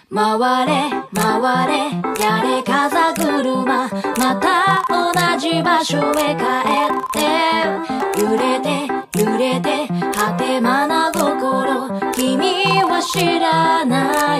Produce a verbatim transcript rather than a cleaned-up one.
回れ回れやれ風車、また同じ場所へ帰って、揺れて揺れて果てまな心、君は知らない